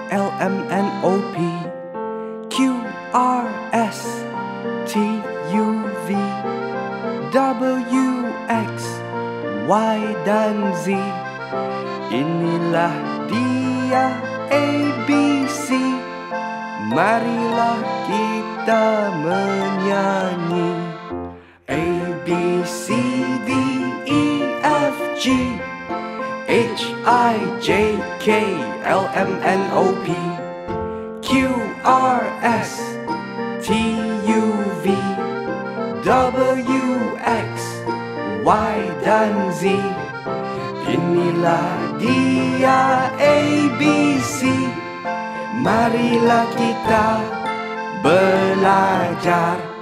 L M N O P Q R S T U V W X Y dan Z. Inilah dia ABC. Marilah kita menyanyi. A B C D E F G H I J K L M N O P Q R S T U V W X Y dan Z. Inilah dia ABC. Marilah kita belajar.